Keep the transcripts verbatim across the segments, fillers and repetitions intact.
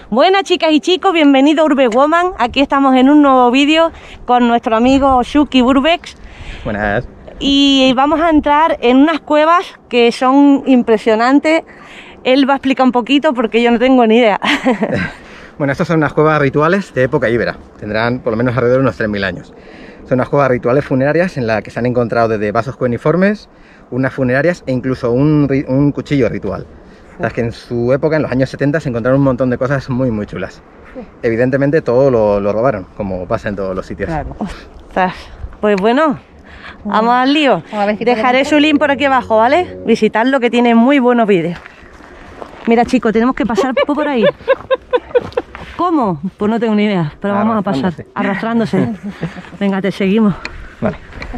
Buenas chicas y chicos, bienvenidos a Urbex Woman. Aquí estamos en un nuevo vídeo con nuestro amigo Shuki Urbex. Buenas. Y vamos a entrar en unas cuevas que son impresionantes. Él va a explicar un poquito porque yo no tengo ni idea. Bueno, estas son unas cuevas rituales de época íbera. Tendrán por lo menos alrededor de unos tres mil años. Son unas cuevas rituales funerarias en las que se han encontrado desde vasos cuneiformes, unas funerarias e incluso un, un cuchillo ritual. Las que en su época, en los años setenta, se encontraron un montón de cosas muy muy chulas. Evidentemente todo lo, lo robaron, como pasa en todos los sitios. Claro. Ostras. Pues bueno, vamos al lío. A ver si Dejaré su link por aquí abajo, ¿vale? Visitadlo, que tiene muy buenos vídeos. Mira chicos, tenemos que pasar por ahí. ¿Cómo? Pues no tengo ni idea, pero vamos a pasar. Arrastrándose. Venga, te seguimos. Vale.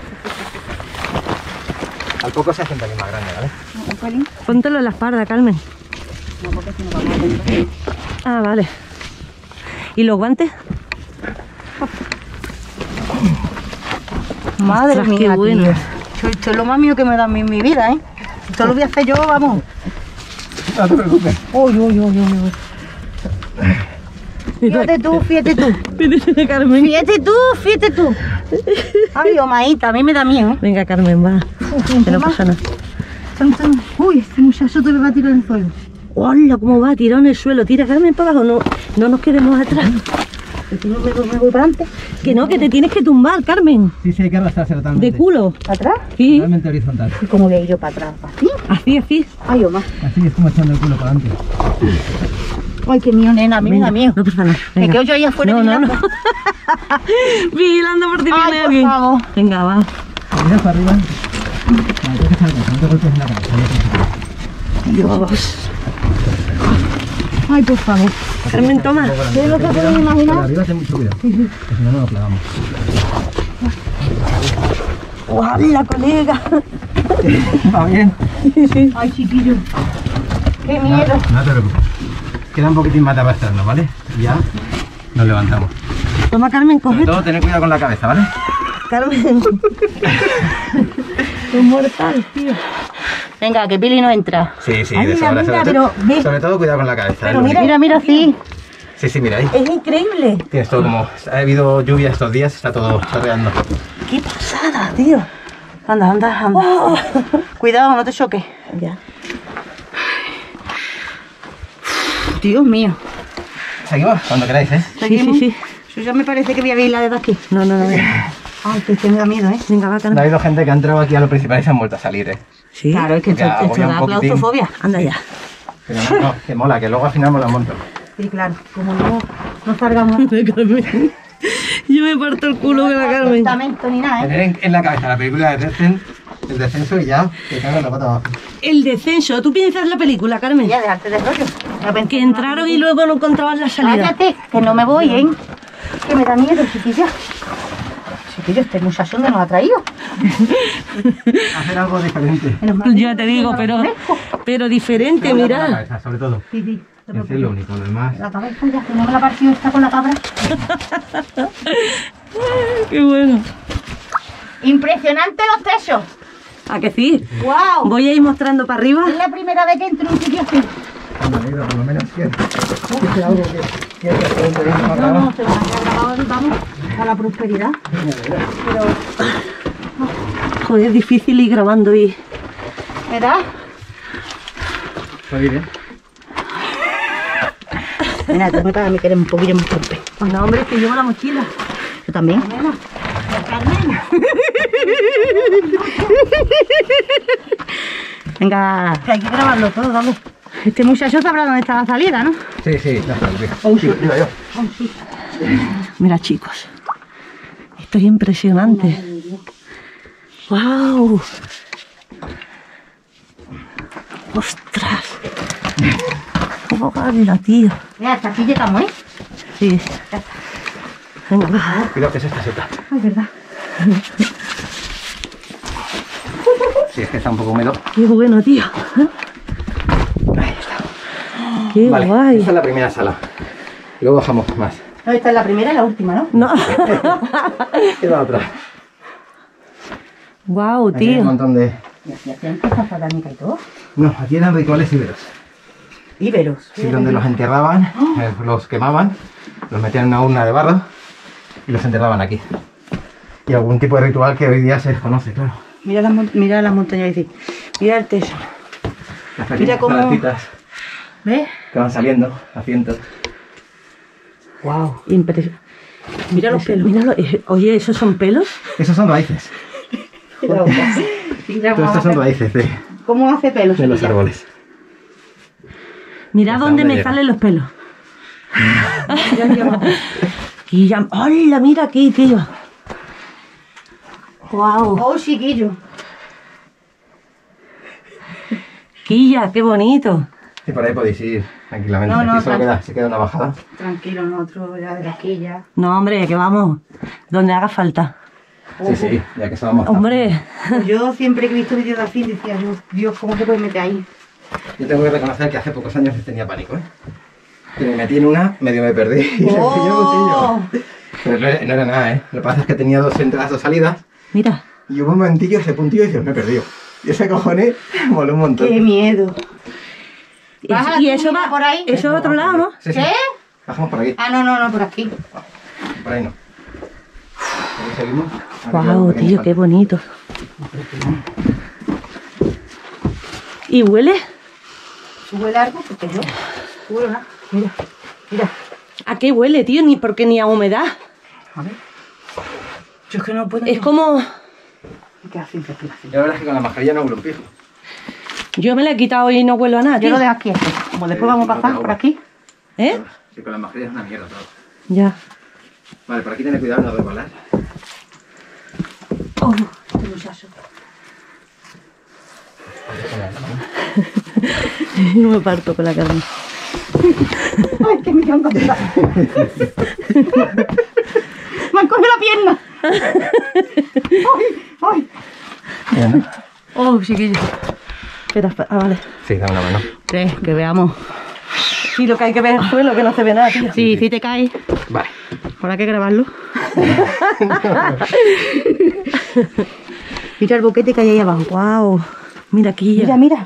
Al poco se hace un pelín más grande, ¿vale? ¿Un pelín? Póntelo en la espalda, Carmen. No, porque si no vamos a comprar. Ah, vale. ¿Y los guantes? Madre Ostras, mía, qué bueno. tío. Esto, esto es lo más mío que me da a mí en mi vida, ¿eh? Esto lo voy a hacer yo, vamos. No te preocupes. Uy, uy, uy, uy, uy. Fíjate tú, fíjate tú. Fíjate, Carmen. Fíjate tú, fíjate tú. Ay, Omaíta, a mí me da miedo, ¿eh? Venga, Carmen, va. Que no pasa nada. Uy, este muchacho te va a tirar en el suelo. ¡Hola! ¿Cómo va? Tirado en el suelo. Tira, Carmen, para abajo. No, no nos quedemos atrás. Que si no me, me voy para adelante. Que no, que te tienes que tumbar, Carmen. Sí, sí, hay que arrastrarse totalmente. De culo. ¿Para atrás? Sí. Totalmente horizontal. ¿Y cómo voy a ir yo para atrás? ¿Así? Así, así. Ay, Oma. Así es como echando el culo para adelante. Ay, qué mío, nena, a mí me da miedo. No pasa nada. Me Venga. quedo yo ahí afuera No, no, no. vigilando. Vigilando por ti Ay, viene por alguien. favor. Venga, va. Mira para arriba. No, tienes que saltar, no te golpes en la cabeza. Dios. Ay, por favor. Carmen, toma. ¿Qué es lo que puedo Pero imaginar? arriba ten mucho cuidado, que si no, no lo clavamos. ¡Hola, colega! Va bien. Ay, chiquillo. Qué No, miedo. no te preocupes. Queda un poquitín más de arrastrarnos, ¿vale? Y ya nos levantamos. Toma, Carmen, Sobre coge. todo tener cuidado con la cabeza, ¿vale? Carmen. Es mortal, tío. Venga, que Pili no entra. Sí, sí, Ay, de mira, sobra. mira, Sobre, pero todo, ve. sobre todo cuidado con la cabeza. Pero es lo mira, único. mira, mira, sí. Sí, sí, mira ahí. Es increíble. Tienes todo como... Ha habido lluvia estos días, está todo chorreando. ¡Qué pasada, tío! Anda, anda, anda. Oh. Cuidado, no te choques. Ya. Dios mío. Seguimos cuando queráis, ¿eh? Sí, sí, sí. Yo ya me parece que voy a ver la de aquí. No, no, no. Venga, Ay, que este me da miedo, ¿eh? venga va, Ha Carmen. habido gente que ha entrado aquí a lo principal y se han vuelto a salir, ¿eh? Sí. Claro, es que esto, Ya, esto agobia un da poquitín. claustrofobia. Anda ya. Pero no, no, que mola, que luego al final mola un montón. Sí, claro. Como no, no salgamos Carmen. Yo me parto el culo de la Carmen. testamento ni nada, ¿eh? Tener en, en la cabeza la película de Dresden, el descenso y ya, que caigan la pata abajo. El descenso. ¿Tú piensas la película, Carmen? Ya, dejarte de rollo. Ya pensé Que en una entraron y película. luego no encontraban la salida. Cállate, que no me voy, ¿eh? Que me da miedo, chiquilla. Chiquillo, este muchacho no nos ha traído. Hacer algo diferente. Menos mal Ya te digo, pero, pero diferente, Con la mira. cabeza, sobre todo. Sí, sí. te Ese es lo único, lo demás. La cabeza ya, que no me la partido esta con la cabra. Qué bueno. Impresionante los techos. ¿A que sí? ¡Wow! Voy a ir mostrando para arriba. Es la primera vez que entro en un sitio así. Me alegro, por lo menos que es algo que quiero hacer un pelín más No, grabado. no, se van a quedar grabados, vamos, a la prosperidad. Pero, Joder, es difícil ir grabando y... ¿verdad? Puede ir, ¿eh? Mira, tú me para mí que eres un poquillo más torpe. Pues no, hombre, es que llevo la mochila. Yo también. Venga, que hay que grabarlo todo, vamos. Este muchacho sabrá dónde está la salida, ¿no? Sí, sí, no está bien. Oh, sí. Digo yo. Mira, chicos. Esto es impresionante. ¡Wow! ¡Ostras! ¡Cómo cambia, tío! Mira, hasta aquí llegamos, ¿eh? Sí. Venga, va. Cuidado que es esta seta. Ay, verdad. Sí, es que está un poco húmedo. ¡Qué bueno, tío! Ahí está. ¡Qué Vale, guay! esta es la primera sala. Y luego bajamos más. No, esta es la primera y la última, ¿no? No. Y la otra. ¡Wow, Aquí hay un tío! montón de... Y aquí hacían cosas satánicas y todo. No, aquí eran rituales íberos. Íberos. Sí, donde los enterraban, eh, los quemaban, los metían en una urna de barro y los enterraban aquí. Y algún tipo de ritual que hoy día se desconoce, claro. Mira las, mon- mira las montañas, dice. Mira el teso. Las Mira pequeñas cómo- plantitas ¿Ves? que van saliendo a cientos. Wow. Impresionante. Mira los pelos. Míralo. eh, Oye, ¿esos son pelos? Esos son raíces. Mira Todas cómo estas son hace- raíces de, ¿Cómo hace pelos? de los chiquilla? árboles. Mira ¿Hasta dónde dónde me llega? salen los pelos. Mira aquí abajo. Y ya... ¡Hola! Mira aquí, tío. ¡Guau! Oh, chiquillo. Quilla, qué bonito. Y por ahí podéis ir tranquilamente. No, no, Aquí solo tranqui- queda, se queda una bajada. Tranquilo, nosotros ya de aquí ya. No, hombre, que vamos. Donde haga falta. Sí, sí, ya que estábamos. Hombre. Pues yo siempre que he visto vídeos de Alfín decía, Dios, Dios, ¿cómo se puede meter ahí? Yo tengo que reconocer que hace pocos años tenía pánico, ¿eh? Que me metí en una, medio me perdí y se ¡Oh! pilló un cuchillo. Pero no era, no era nada, ¿eh? Lo que pasa es que tenía dos entradas, dos salidas. Mira. Y hubo un momentillo, ese puntillo, y dices, me he perdido. Y ese cojones moló un montón. ¡Qué miedo! ¿Vas a Y tú, eso mira, va por ahí? Eso es otro lado, ¿no? Sí, sí. ¿Qué? Bajamos por aquí. Ah, no, no, no, por aquí. Por ahí no. Por ahí seguimos. Aquí hay Guau, un pequeño tío, qué salto. bonito. ¿Y huele? Sube largo porque yo. Sube nada. Mira, mira. ¿A qué huele, tío? Ni porque ni a humedad. A ver. Yo es que no puedo. Es como... ¿Qué hace respiración? Yo la verdad es que con la mascarilla no huele un pijo. Yo me la he quitado y no huelo a nada, Yo tío. lo dejo aquí esto. Como después vamos a pasar por aquí. ¿Eh? Sí, con la mascarilla es una mierda todo. Ya. Vale, por aquí tened cuidado, no resbalar. Oh, este muchacho. Yo me parto con la carne. Ay, que me han cogido. Me han cogido la pierna. Ay, ay. Ya, ¿no? Oh, chiquillo. Espera, espera. Ah, vale. Sí, da una mano. Tres, que veamos. Sí, lo que hay que ver es el suelo, que no se ve nada, tío. Sí, si te caes. Vale. Habrá que grabarlo. Mira el boquete que hay ahí abajo. Wow. Mira aquí. Mira, mira.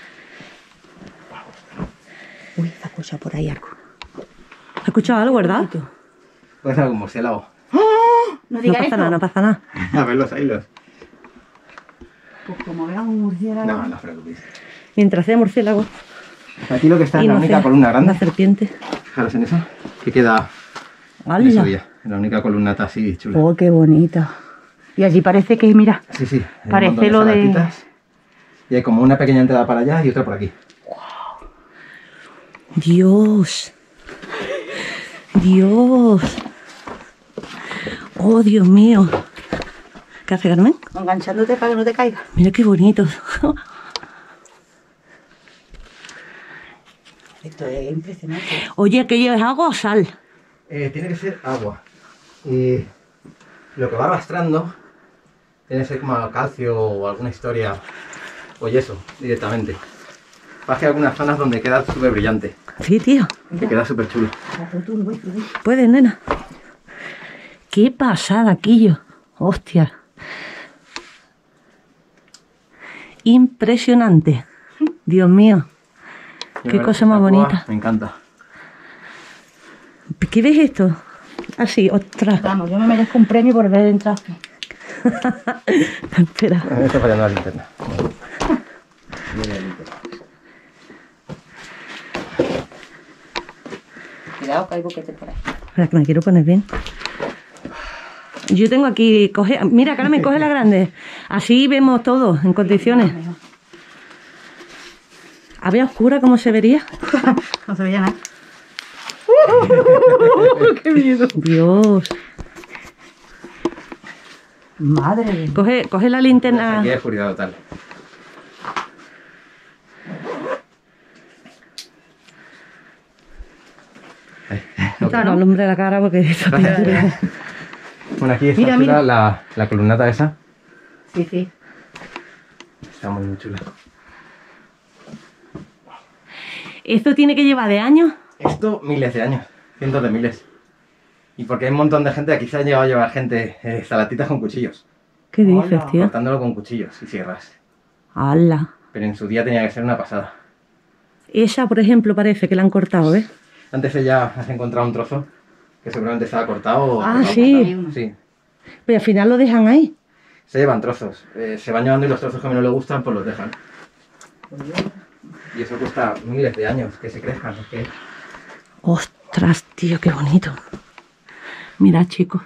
Uy, se ha escuchado por ahí algo. ¿Has escuchado algo, verdad? Puede ser algún murciélago. No No digas pasa esto. nada, no pasa nada. A ver los hilos. Pues como veamos un murciélago. No, no os preocupéis. Mientras sea murciélago. Aquí lo que está es y la no única sea columna una grande. serpiente. Fijaros en eso. Que queda en ¡Hala! ese día. La única columnata así chula. Oh, qué bonita. Y allí parece que, mira, Sí, sí. hay un Parece montón lo de- estalactitas. Y hay como una pequeña entrada para allá y otra por aquí. Dios. Dios. Oh, Dios mío. ¿Qué hace, Carmen? enganchándote para que no te caigas. Mira qué bonito. Esto es impresionante. Oye, ¿aquello es agua o sal? Eh, tiene que ser agua. Y lo que va arrastrando tiene que ser como calcio o alguna historia o yeso directamente. Pasa que hay algunas zonas donde queda súper brillante, Sí, tío. que queda súper chulo. Puedes, nena. Qué pasada, Quillo. Hostia. Impresionante. Dios mío. Y Qué la cosa verdad más es que esta bonita. cueva Me encanta. ¿Qué ves esto? Así, ostras. Vamos, yo me merezco un premio por haber entrado. Espera. Me está fallando la linterna. Cuidado que hay boquete por ahí. Espera, que me quiero poner bien. Yo tengo aquí, coge, mira, Carmen, coge la grande. Así vemos todo en condiciones. A ver, oscura, ¿cómo se vería? No se veía nada. ¡Qué miedo! Dios. Madre mía. Coge, coge la linterna. Aquí hay oscuridad total. No alumbre la cara porque esto Gracias. Bueno, aquí está Mira, chula mira. La, la columnata esa. Sí, sí. Está muy, muy chula. ¿Esto tiene que llevar de años? Esto miles de años, cientos de miles. Y porque hay un montón de gente, aquí se han llegado a llevar gente eh, salatitas con cuchillos. ¿Qué dices, Hola. tío? Cortándolo con cuchillos y sierras. ¡Hala! Pero en su día tenía que ser una pasada. Esa, por ejemplo, parece que la han cortado, ¿ves? Antes ella has encontrado un trozo que seguramente estaba cortado. O Ah, cortado. sí. Sí. Pero al final lo dejan ahí. Se llevan trozos. Eh, se van llevando y los trozos que menos le gustan, pues los dejan. Y eso cuesta miles de años que se crezcan. Es que... Ostras, tío, qué bonito. Mira, chicos.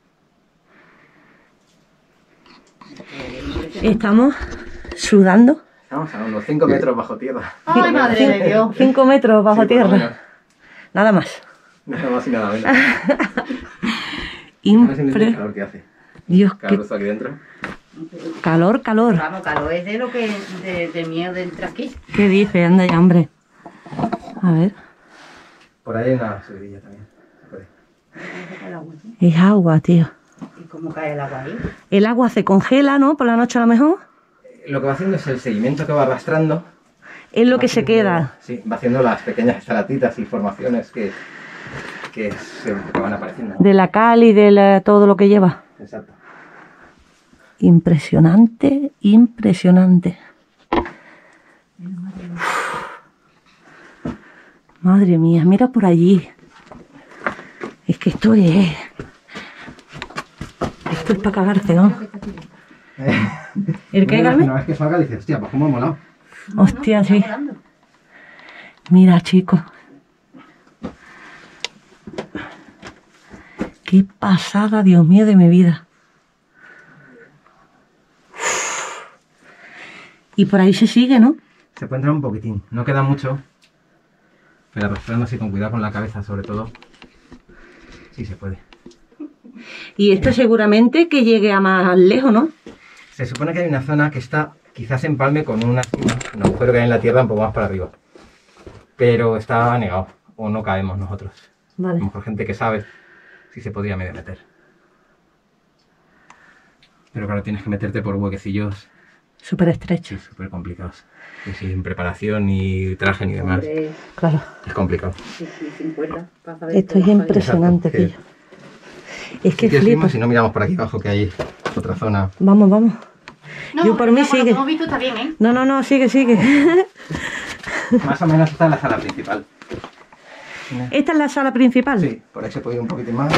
Estamos sudando. Estamos a unos cinco metros bajo tierra. Ay, madre de Dios. cinco metros bajo Sí, por lo tierra. menos. Nada más. Nada más y nada menos. No sé si Impre... el calor que hace. Dios, qué Calor aquí dentro. calor, calor. Vamos, calor es de lo que de, de miedo de entrar aquí. ¿Qué dice? Anda ya, hombre. A ver. Por ahí hay una subidilla también. Se puede. Es agua, tío. ¿Y cómo cae el agua ahí? El agua se congela, ¿no? Por la noche a lo mejor. Lo que va haciendo es el seguimiento que va arrastrando. Es lo Va que se haciendo- queda. Sí, va haciendo las pequeñas estalactitas y formaciones que, que, se, que van apareciendo. De la cal y de la- todo lo que lleva. Exacto. Impresionante, impresionante. Madre mía, mira por allí. Es que esto es... Esto es para cagarse, ¿no? ¿El qué, Carmen? Una vez que salga dices, hostia, pues cómo ha molado. Hostia, sí. Mira, chicos. Qué pasada, Dios mío, de mi vida. Y por ahí se sigue, ¿no? Se puede entrar un poquitín, no queda mucho. Pero arrastrando así con cuidado con la cabeza sobre todo. Sí se puede. Y esto seguramente que llegue a más lejos, ¿no? Se supone que hay una zona que está quizás en palme con una cima, un agujero que hay en la tierra un poco más para arriba. Pero está negado, o no caemos nosotros. A Vale. lo mejor gente que sabe si se podría medio meter. Pero claro, tienes que meterte por huequecillos Súper estrecho. súper complicados. Y sin preparación, ni traje, ni demás. Hombre, Claro. Es complicado. sí, sí, sin cuerda. para saber Esto es cómo impresionante, Exacto, tío. Es que Si quieres, flipa. seguimos, si no miramos por aquí abajo que hay otra zona. Vamos, vamos. No, Yo por pero mí ya, por lo sigue. que hemos visto está bien, ¿eh? No, no, no, sigue, sigue. Más o menos está en la sala principal. ¿Esta es la sala principal? Sí, por ahí se puede ir un poquitín más.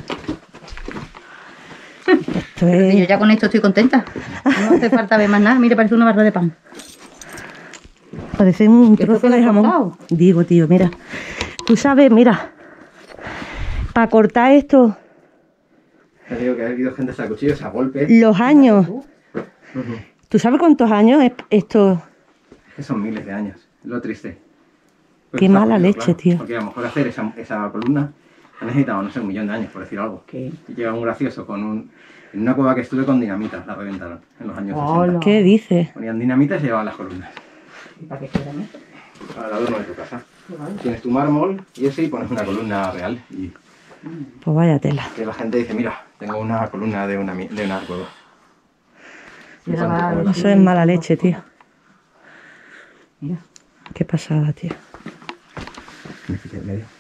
Esto Que yo es... ya con esto estoy contenta. No hace falta ver más nada. Mira, parece una barra de pan. Parece un ¿Esto trozo qué le de has jamón. cortado? Digo, tío, mira. Tú sabes, mira. Para cortar esto, Te digo que ha habido gente a cuchillos a golpe. los años. Ujú. ¿Tú sabes cuántos años es esto? Que son miles de años. Es lo triste. Qué está mala jodido, leche, claro, tío. Porque a lo mejor hacer esa, esa columna ha necesitado, no sé, un millón de años, por decir algo. ¿Qué? Y llega un gracioso con un... En una cueva que estuve con dinamita, la reventaron en los años Hola. sesenta. ¿Qué dices? Ponían dinamita y se llevaban las columnas. ¿Y para qué quedan esto? Al adorno de tu casa. Pues vale. Tienes tu mármol y ese y pones una columna real. Y Pues vaya tela. que la gente dice, mira, tengo una columna de una, mi- de una cueva. Mira, Santo, va, joder. Eso es mala leche, tío. Mira. Qué pasada, tío. Me quité en medio.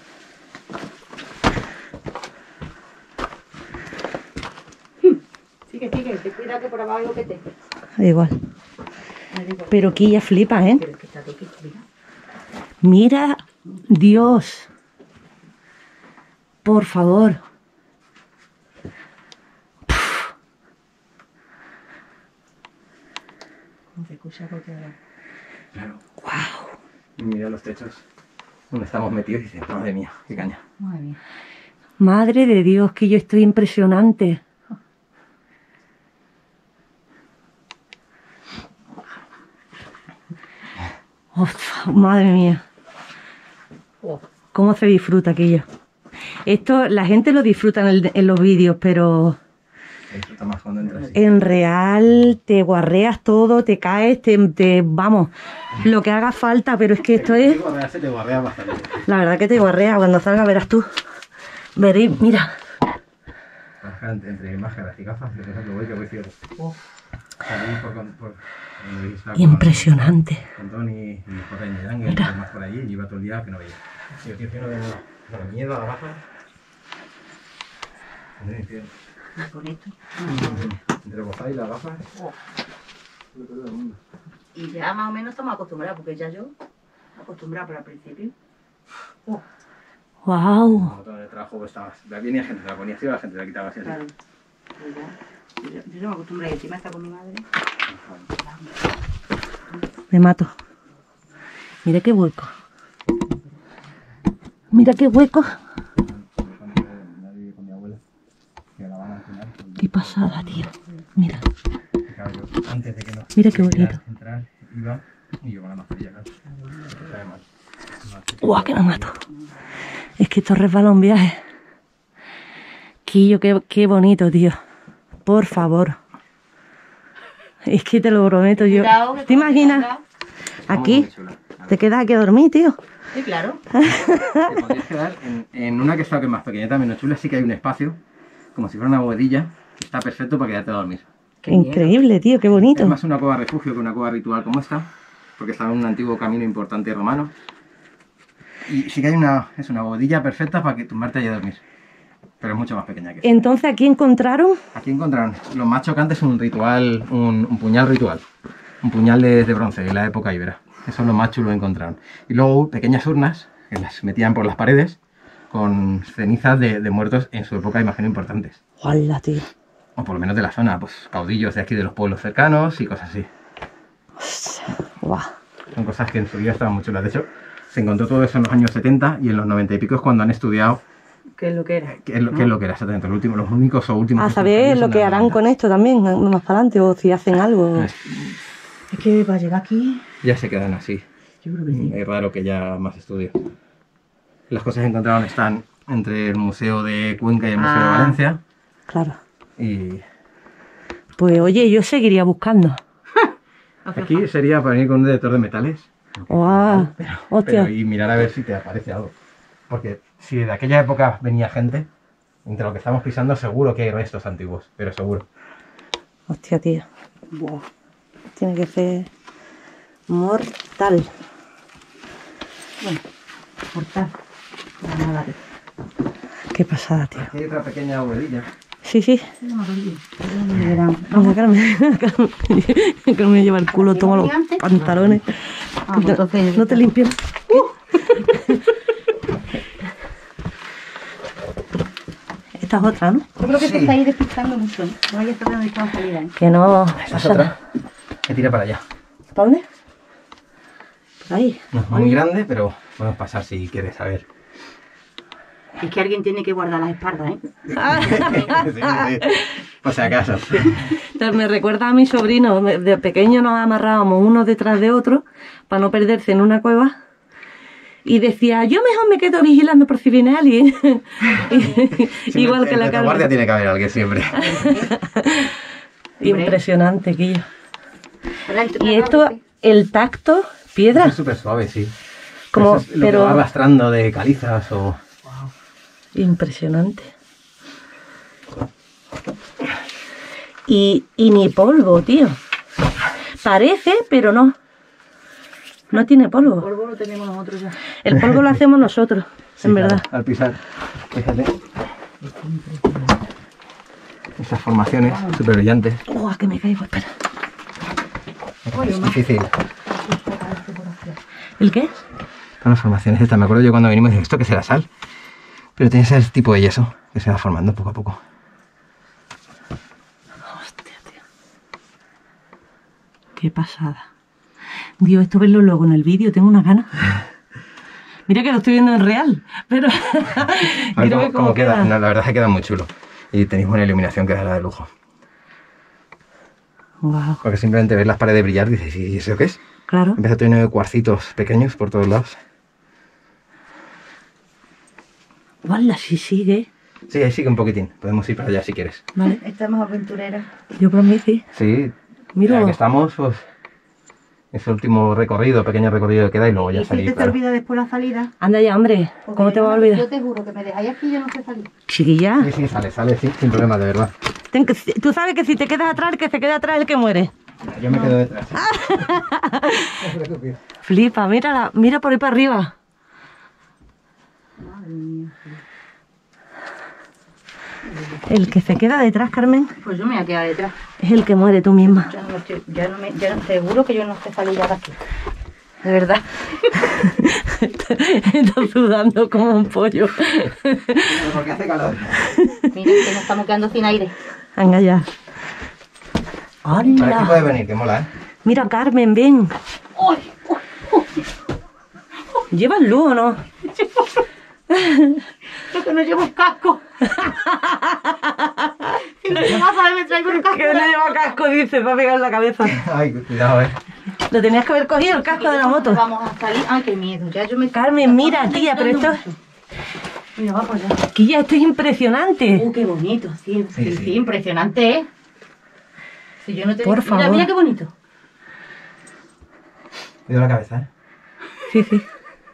Sigue, sigue. Ten cuidado que por abajo hay boquete. Da igual. Me digo, Pero aquí ya flipa, ¿eh? pero es que está toquito, mira. Mira, Dios. Por favor. No se escucha porque... Claro. Wow. Y mira los techos donde estamos metidos y dices, madre mía, qué caña. Madre mía. Madre de Dios, que yo estoy impresionante. Ostras, madre mía. Oh. ¿Cómo se disfruta aquello? Esto, la gente lo disfruta en, el- en los vídeos, pero Se disfruta más cuando entras. en real te guarreas todo, te caes, te, te- vamos, lo que haga falta, pero es que esto es, Se te guarrea bastante. la verdad que te guarrea, cuando salga verás tú. Veréis, mira, Bajar entre, entre máscaras y gafas, yo por ejemplo voy que voy ciego. Salimos por, por, por donde veis la cueva impresionante. Con Tony y Jorge Ñerangue, y más por allí, y iba todo el día que no veía. Y yo, tío, que no veo nada. Bueno, miedo a la gafa. Entre el infierno. Y con esto. Entre el bozal y las gafas. Oh. lo peor del mundo. Y ya más o menos estamos acostumbrados, porque ya yo... Acostumbrado por al principio. Wow. Como todo en el trabajo pues estabas. Venía gente, se la ponía así, la gente la quitaba así. así. Claro. Pues ya. Yo, yo no me acostumbro y encima está con mi madre. Me mato. Mira qué hueco. Mira qué hueco. Qué pasada, tío. Mira. Antes de que nos Mira qué bonito. entrar, iba y yo con la mascarilla, claro. Sabe mal. ¡Guau, que me mato! Es que esto resbala un viaje. Quillo, qué, qué bonito, tío. Por favor. Es que te lo prometo yo. Cuidado, que ¿Te imaginas? cuidado. Aquí. Muy chula. Te quedas aquí a dormir, tío. Sí, claro. Te podrías quedar en, en una que está que es más pequeñita, menos chula, sí que hay un espacio, como si fuera una bovedilla, que está perfecto para quedarte a dormir. Qué miedo. Increíble, tío, qué Es bonito. más una cueva refugio que una cueva ritual como esta, porque está en un antiguo camino importante romano. Y sí que hay una, es una bovedilla perfecta para que tumbarte allí a dormir, pero es mucho más pequeña que esta. Entonces, aquí encontraron. Aquí encontraron, lo más chocante es un ritual, un, un puñal ritual, un puñal de, de bronce de la época íbera. Eso es lo más chulo que encontraron. Y luego pequeñas urnas que las metían por las paredes con cenizas de, de muertos en su época, imagino, importantes. ¡Hola, tío! O por lo menos de la zona, pues caudillos de aquí de los pueblos cercanos y cosas así. ¡Guau! Son cosas que en su vida estaban muy chulas. De hecho, se encontró todo eso en los años setenta y en los noventa y pico es cuando han estudiado ¿Qué es lo que era? qué es lo, qué es lo que era exactamente, los, últimos, los únicos o últimos. A restos saber perdidos lo en que la harán noventa. con esto también, más para adelante, o si hacen algo. Es- Es que para llegar aquí, Ya se quedan así. yo creo que sí. Es raro que ya más estudios. Las cosas que encontraron están entre el Museo de Cuenca y el Museo de Ah. Valencia. Claro. Y Pues oye, yo seguiría buscando. aquí sería para venir con un detector de metales. ¡Guau! Hostia. Pero y mirar a ver si te aparece algo. Porque si de aquella época venía gente, entre lo que estamos pisando seguro que hay restos antiguos, pero seguro. Hostia, tío. Buah. Tiene que ser mortal. Bueno, cortar. Para nada. Qué pasada, tío. Aquí hay otra pequeña bovedilla. Sí, sí. No me acuerdo. No me verán. Vamos, Carmen. Carmen, Carmen lleva el culo, toma los pantalones. Ah, pues entonces- No te limpias. Esta es otra, ¿no? Yo creo que Sí. te está ahí despistando mucho, ¿eh? No vayas a dónde está la salida, ¿eh? Que no. Esta es otra. Que tira para allá. ¿Para dónde? Por ahí. No es muy grande, pero podemos pasar si quieres saber. Es que alguien tiene que guardar las espaldas, ¿eh? Sí, sí. Por si acaso. Entonces, me recuerda a mi sobrino. Me- De pequeño nos amarrábamos uno detrás de otro para no perderse en una cueva. Y decía, yo mejor me quedo vigilando por si viene alguien. Y- Igual que la guardia Carmen. tiene que haber alguien siempre. Impresionante, Quillo. Y esto, el tacto, piedra. Es súper suave, sí. Como- Eso es lo pero- que va arrastrando de calizas o... Impresionante. Y, y ni polvo, tío. Parece, pero no. No tiene polvo. Polvo lo tenemos nosotros ya. El polvo lo hacemos nosotros, Sí, en claro, verdad. al pisar. Fíjate. Esas formaciones súper brillantes. ¡Uah, que me caigo! Espera. Es difícil. ¿El qué? Son las formaciones estas. Me acuerdo yo cuando venimos y dije, ¿esto qué será sal? Pero tiene ese tipo de yeso que se va formando poco a poco. Hostia, tío. Qué pasada. Dios, esto verlo luego en el vídeo, tengo una gana. Mira que lo estoy viendo en real, pero... A ver quiero cómo, ver cómo queda. No, la verdad es que queda muy chulo. Y tenéis buena iluminación que da la de lujo. Wow, Porque simplemente ves las paredes brillar y dices, ¿y eso qué es? claro. Empieza a tener cuarcitos pequeños por todos lados. Guarda, si sigue. Sí, ahí sigue un poquitín. Podemos ir para allá si quieres. Vale, Esta es más aventurera. yo por mí sí. Sí, Mira. ya que estamos, pues... Ese último recorrido, pequeño recorrido que queda y luego ya ¿Y si salir, te, te claro. olvida después la salida? Anda ya, hombre. Porque ¿Cómo te yo va a no- olvidar? Yo te juro que me dejáis aquí y yo no sé salir. Chiquilla. Sí, sí, sale, sale, sí, sin problema, de verdad. Ten que- tú sabes que si te quedas atrás, el que se queda atrás es el que muere. Yo me quedo detrás. Flipa, mírala, mira por ahí para arriba. Madre mía. El que se queda detrás, Carmen, Pues yo me voy a quedar detrás. es el que muere tú misma. Ya no, estoy- ya no me, ya no- seguro que yo no sé salir ya de aquí. De verdad. Está sudando como un pollo. Pero porque hace calor. Mira, que nos estamos quedando sin aire. Venga ya. Para aquí ¡Hala! puede venir, que mola, ¿eh? Mira, Carmen, ven. ¡Uy! uy, uy. ¿Llevas luz o no? Yo que no llevo el casco. Si no te vas a ver, me traigo el casco. Que no lleva casco, dice, para pegar en la cabeza. Ay, cuidado, eh. Lo tenías que haber cogido, el casco de la moto. Vamos a salir. Ay, qué miedo. Ya yo me... Carmen, mira, tía, pero esto... Mira, va por allá. Quilla, esto es impresionante. Uh, qué bonito. Sí, sí, Sí, sí, sí. impresionante, ¿eh? Si yo no te Por digo- Mira, favor. mira qué bonito. Cuidado la cabeza, eh. Sí, sí.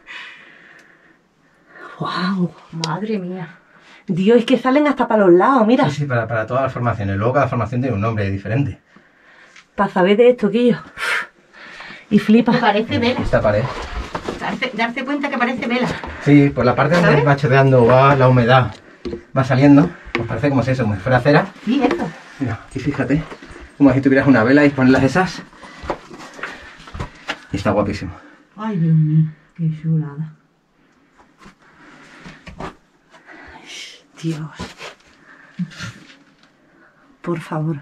¡Wow! Madre mía. Dios, es que salen hasta para los lados, mira. Sí, sí, para, para todas las formaciones. Luego cada formación tiene un nombre diferente. Para saber de esto, Quillo. Y Me flipa. parece vela. Esta pared. Darse, darse cuenta que parece vela. Sí, por la parte donde ¿Sabes? va chorreando, va la humedad, va saliendo, pues parece como si eso, como si fuera cera. Sí, eso. Mira, y fíjate, como si tuvieras una vela y ponerlas esas. Y está guapísimo. Ay, Dios mío. Qué chulada. Dios. Por favor.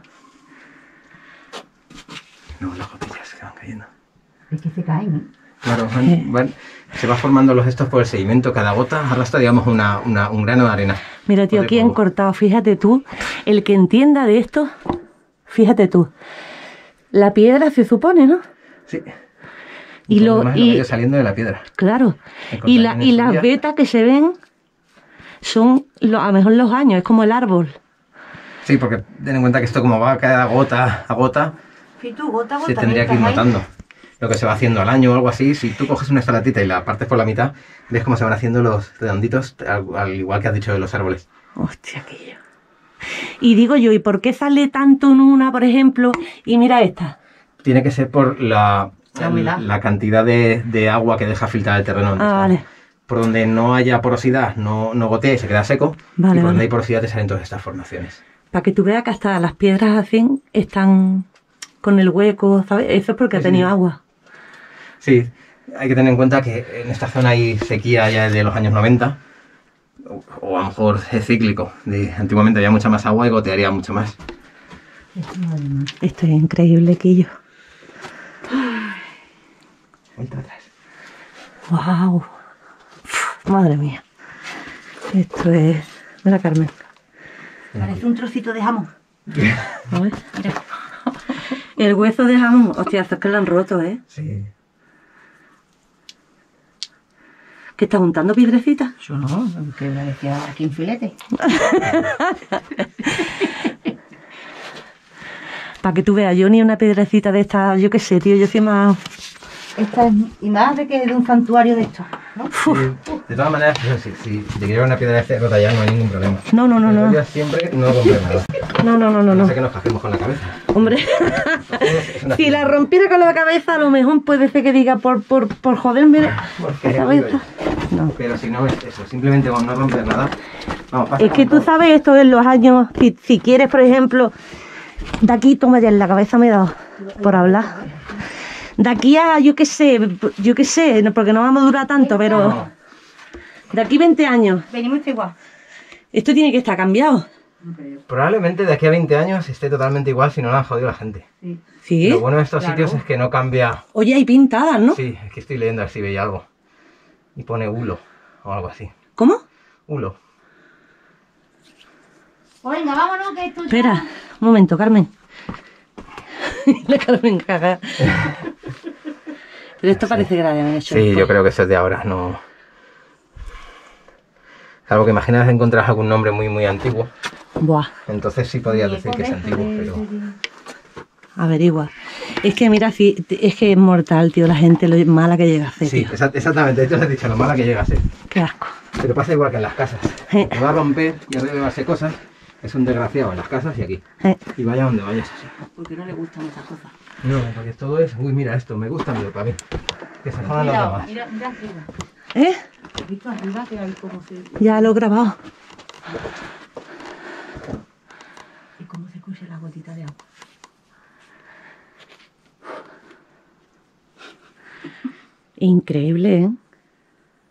No, las gotillas que van cayendo. Es que se caen, ¿eh? Claro, van- van- se va formando los estos por el sedimento. Cada gota arrastra, digamos, una, una- un grano de arena. Mira, tío, O de aquí han polvo. cortado. Fíjate tú, el que entienda de esto, fíjate tú. La piedra se supone, ¿no? Sí. Y lo- demás es y- que ha ido saliendo de la piedra. Claro. El Y, la, cortarín y en su las día. vetas que se ven son lo- a lo mejor los años, es como el árbol. Sí, porque ten en cuenta que esto como va cada gota a gota, Si tú, gota a gota. se tendría que ir mientras hay- notando. Lo que se va haciendo al año o algo así, si tú coges una estalatita y la partes por la mitad, ves cómo se van haciendo los redonditos, al, al igual que has dicho de los árboles. Hostia, aquello. Y digo yo, ¿y por qué sale tanto en una, por ejemplo? Y mira esta. Tiene que ser por la, La humedad. la cantidad de, de agua que deja filtrar el terreno. donde Ah, está. vale. Por donde no haya porosidad, no, no gotea y se queda seco. Vale, y por vale. donde hay porosidad te salen todas estas formaciones. Para que tú veas que hasta las piedras así están con el hueco, ¿sabes? Eso es porque ha Sí, tenido sí. agua. Sí, hay que tener en cuenta que en esta zona hay sequía ya desde los años noventa. O, o a lo mejor es cíclico. De- antiguamente había mucha más agua y gotearía mucho más. Esto es increíble, Quillo. Vuelta atrás. ¡Wow! Madre mía. Esto es... Mira, Carmen. Parece un trocito de jamón. A ver. El hueso de jamón. Hostia, eso es que lo han roto, ¿eh? Sí. ¿Qué está untando piedrecitas? Yo no, que me decía aquí un filete. Para que tú veas, yo ni una piedrecita de estas, yo qué sé, tío, yo soy más... Esta es, y más de que de un santuario de estos, ¿no? Sí, de todas maneras, pues, si, si, si te quiero una piedra de este rota ya no hay ningún problema. No, no, no, Pero no. yo siempre no romper nada. No, no, no, no, No no. sé que nos cajemos con la cabeza. Hombre, Es una si la piedra. rompiera con la cabeza, a lo mejor puede ser que diga por, por, por joderme Porque la cabeza. No. Pero si no es eso, simplemente con no romper nada. Vamos, pasa Es que con tú todo. sabes esto en los años, si, si quieres, por ejemplo, de aquí, toma ya en la cabeza me he dado por hablar. De aquí a, yo qué sé, yo qué sé, no- porque no vamos a durar tanto, pero No. de aquí veinte años, Venimos igual. esto tiene que estar cambiado. Probablemente de aquí a veinte años esté totalmente igual si no lo han jodido la gente. Sí. Sí. Lo bueno de estos Claro. sitios es que no cambia. Oye, hay pintadas, ¿no? Sí, es que estoy leyendo a ver si veía algo. Y pone hulo o algo así. ¿Cómo? Hulo. Pues venga, vámonos que esto ya... Espera, un momento, Carmen. La Carmen caga. Pero esto parece que la habían hecho. Sí, después. yo creo que eso es de ahora, no. Salvo que imaginas encontrar algún nombre muy muy antiguo. Buah, Entonces sí podrías decir que es antiguo, pero. averigua. Es que mira, si, es que es mortal, tío, la gente lo mala que llega a ser, Sí, tío. exa- exactamente, yo os he dicho lo mala que llega a ser. Qué asco. Pero pasa igual que en las casas. Eh. Te va a romper y a llevarse cosas. Es un desgraciado en las casas y aquí. Eh, Y vaya donde vayas así. Porque no le gustan esas cosas. No, porque todo es. Uy, mira esto, me gusta, pero para mí. Que se jodan los Mira, demás. mira, mira arriba. ¿Eh? ¿Has visto arriba que hay como se... Ya lo he grabado. y cómo se escucha la gotita de agua? Increíble, ¿eh?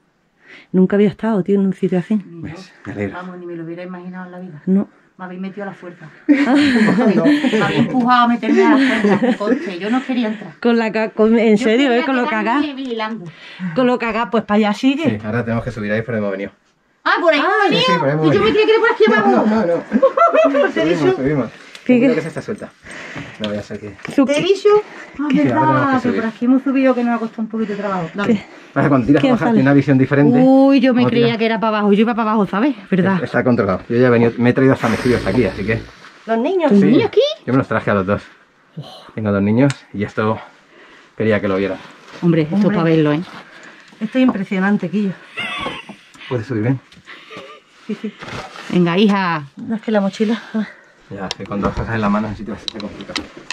Nunca había estado, tío, en un sitio así. ¿Ves? Me alegro. Vamos, ni me lo hubiera imaginado en la vida. No. Me habéis metido a la fuerza. Me habéis empujado a meterme a la fuerza. Conste, yo no quería entrar. Con la ca- con- en Yo serio, quería ¿eh? Con lo quedarme cagá. vigilando. Con lo cagá, pues para allá sigue. Sí, ahora tenemos que subir ahí, pero hemos venido. Ah, por ahí me venía. sí, por ahí me Y yo me venía. creía que era por aquí No, abajo. no, no. Subimos, subimos. ¿Qué- Creo qué? que esa está suelta. No voy a ser que... Su- ¿Te he dicho? Ah, Sí, ahora tenemos verdad, que que subir. por aquí hemos subido que nos ha costado un poquito de trabajo. Dale. Pasa, cuando tiras a ¿Quién bajar sale? tiene una visión diferente. Uy, yo me Como creía tiras- que era para abajo. Yo iba para abajo, ¿sabes? ¿Verdad? Está controlado. Yo ya he venido, me he traído hasta mis tíos aquí, así que... Los niños. ¿Tus niños aquí? Yo me los traje a los dos. Tengo dos niños y esto quería que lo vieran. Hombre, esto es Hombre. para verlo, ¿eh? Esto es impresionante, Quillo. ¿Puedes subir bien? Sí, sí. Venga, hija. No es que la mochila. ah. Ya, que con dos cosas en la mano en sitios se complica.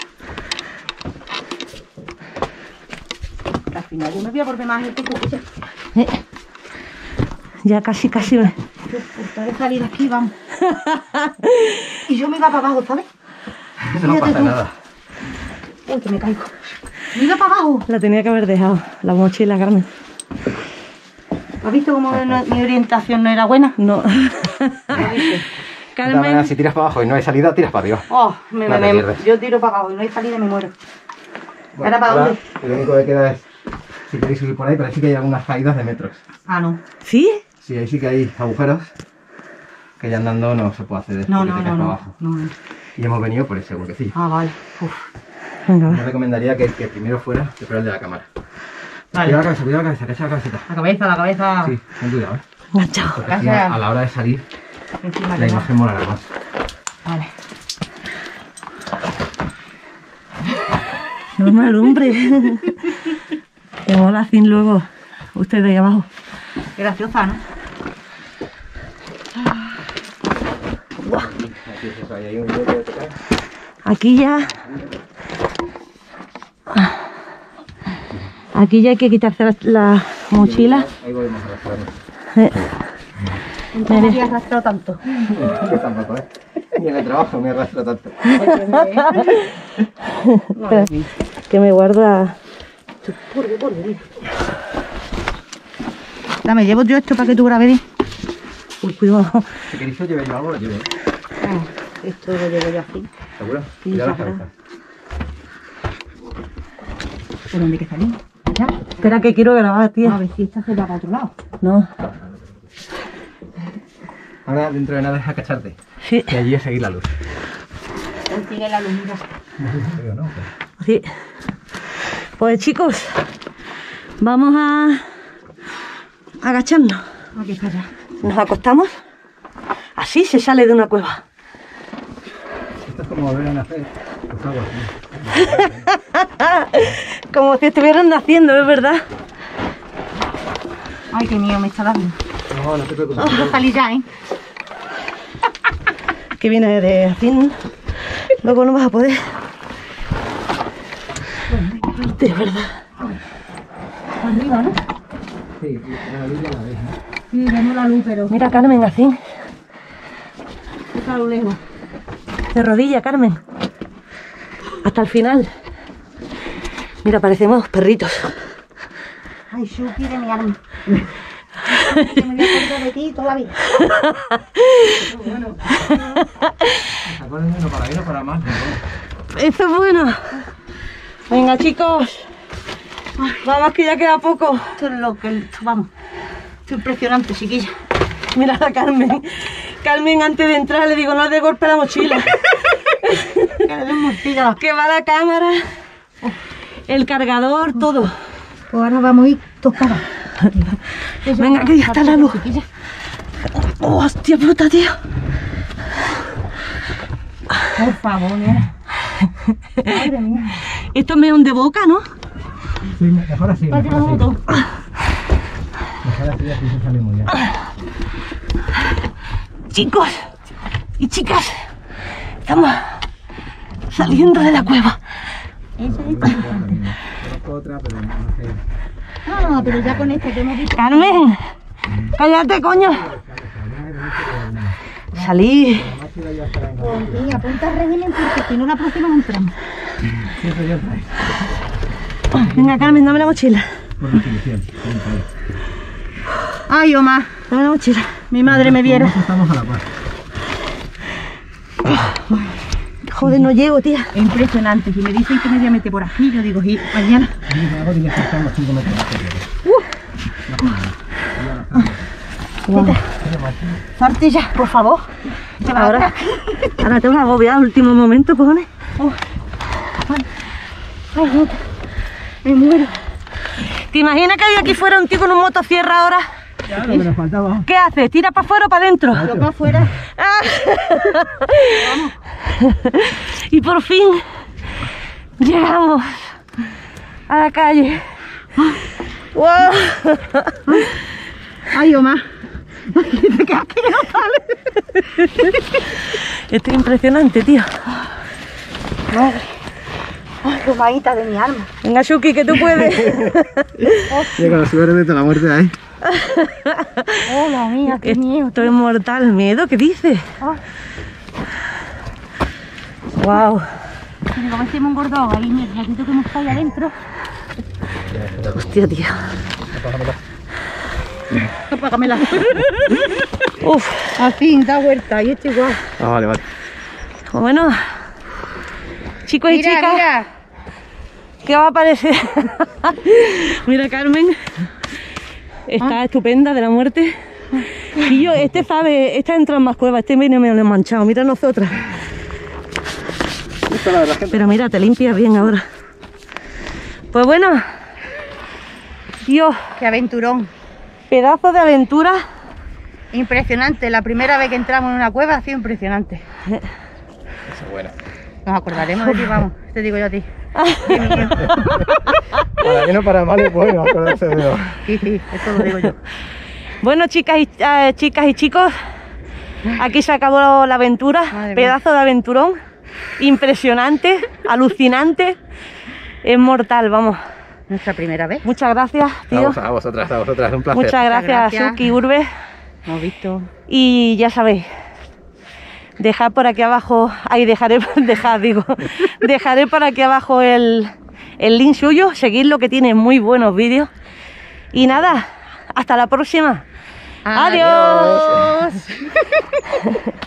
Al final yo me voy a volver más gente que Eh. Ya casi, casi. me- de salir de aquí, vamos. Y yo me iba para abajo, ¿sabes? Eso no Fíjate pasa tú. nada. Uy, que me caigo. Me iba para abajo. La tenía que haber dejado, la mochila, Carmen. ¿Has visto cómo no- mi orientación no era buena? No. ¿Lo viste? De todas Carmen. maneras, si tiras para abajo y no hay salida, tiras para arriba. Oh, me, No me, te me- pierdes. yo tiro para abajo y no hay salida y me muero. ¿Ahora para ahora, dónde? Lo único que queda es, si queréis subir por ahí, pero sí que hay algunas caídas de metros. Ah, no. ¿Sí? Sí, ahí sí que hay agujeros que ya andando no se puede acceder. No, porque no, te no, caes para no, abajo. no, no. Y hemos venido por ese huequecillo. Ah, vale. Uf. Venga, Yo va. recomendaría que, que primero fuera, que fuera el de la cámara. Vale. Cuidado la cabeza, cuidado la cabeza, que echa la cabecita. La cabeza, la cabeza. Sí, ten cuidado, ¿eh? Enganchado. Porque así Gracias. a, a la hora de salir, Encima la que no. imagen molará más. Vale. No me alumbre. Que mola sin luego. Ustedes ahí abajo. Qué graciosa, ¿no? Aquí es eso, ahí hay un hueco que te cae. Aquí ya. Aquí ya hay que quitarse la, la mochila. Ahí volvemos a arrastrarnos. Eh, Nunca me había arrastrado tanto. Yo tampoco, ¿eh? Ni en el trabajo me arrastro tanto. espera, que me guarda. Dame, llevo yo esto para que tú grabes bien. Uy, cuidado. Si queréis que os lleve yo algo, lo llevo. ¿eh? Ah, esto lo llevo yo así. ¿Seguro? Sí, Cuidado la seguro. cabeza. ¿Por dónde hay que salir? ¿Ya? Espera que quiero grabar, A tía. ver si esta se va para otro lado. No. Ahora dentro de nada es agacharte. Sí, Y allí es seguir la luz. Consigue la luz, mira. Creo, ¿no? sí. Pues chicos, vamos a agacharnos. Aquí está ya. Nos acostamos. Así se sale de una cueva. Esto es como volver a nacer. Pues algo así. Como si estuvieran naciendo, es verdad. Ay, qué mío, me está dando. No, no te preocupes. Quiero salir ya, ¿eh? Que viene de así. Luego no vas a poder. De verdad. Arriba, ¿no? Sí, la luz ya la ves, ¿no? Sí, vemos la luz, pero Mira, Carmen, así. está a lo lejos. De rodilla, Carmen. Hasta el final. Mira, parecemos perritos. Ay, Shuki de mi alma. Que me voy a acordar de ti toda la vida. Acuérdense, no para ir o para más. Eso es bueno. Venga, chicos. Vamos, que ya queda poco. Esto es lo que... esto, vamos. Esto es impresionante, chiquilla. Mira a Carmen. Carmen, antes de entrar, le digo, no de golpe la mochila. Que le den morcilla. Que va la cámara, el cargador, todo. Pues ahora vamos a ir tocadas. Venga, que ya está la luz. Oh, hostia puta, tío. Por favor, mira. Madre mía. Esto es meón de boca, ¿no? Sí, mejor así. Para Mejor tirar así. foto. Mejor así, así se sale muy bien. Chicos y chicas, estamos saliendo de la cueva. Esa es. Conozco otra, pero no sé. Ah, pero ya con esta que hemos visto. Carmen, cállate, coño. Salí. Pues tía, apunta al régimen porque si no la próxima no entramos. Siempre yo trae. Venga, Carmen, dame la mochila. Por la solución. Ay, Omar. Dame la mochila. Mi madre me viera. Estamos a la par. Joder, no llego, tía. Es impresionante. Si me dicen que me voy a meter por aquí, yo digo, sí, mañana. Tortilla, por favor. Ahora, ahora tengo una agobiada, último momento, cojones. Oh. Ay, ay, me muero. ¿Te imaginas que hay aquí fuera un tío con un motosierra ahora? Ya, lo que nos faltaba. ¿Qué haces? ¿Tira para afuera o para adentro? Yo para afuera. Y por fin llegamos a la calle. ¡Wow! Ay, Omar. Esto es impresionante, tío. Madre. Ay, Omarita de mi alma. Venga, Shuki, que tú puedes. Llega la suerte de la muerte ahí. Hola, mía, qué miedo. Esto es mortal. ¿Miedo? ¿Qué dices? Ay. Wow. Digo, me hacemos un gordo ahí, mira, el ratito que hemos estado ahí adentro. Hostia, tío. Apágamela. Uf. Al fin, da vuelta, y esto igual. Ah, vale, vale. Bueno, chicos y Mira, chicas, mira. ¿qué va a parecer? Mira, Carmen. Está estupenda de la muerte. Y yo, este sabe, esta entra en más cuevas, este viene medio manchado. Mira nosotras. Esto la verdad, gente. Pero mira, te limpias bien ahora. Pues bueno, Dios, Qué aventurón. pedazo de aventura. Impresionante. La primera vez que entramos en una cueva ha sido impresionante. Eso es buena. Nos acordaremos de ti, vamos. Te digo yo a ti. Para mí no para mal es bueno acordarse de lo... Sí, sí, esto lo digo yo. Bueno, chicas y, eh, chicas y chicos, aquí se acabó la aventura. Madre Pedazo de aventurón. Impresionante, alucinante. Es mortal, vamos. Nuestra primera vez. Muchas gracias, A, tío. vos, a vosotras, a vosotras, un placer. Muchas gracias, gracias. Suki, Urbe. Hemos visto. Y ya sabéis, dejad por aquí abajo, ahí dejaré, dejad, digo, dejaré por aquí abajo el, el link suyo, seguidlo que tiene muy buenos vídeos. Y nada, hasta la próxima. Adiós. Adiós.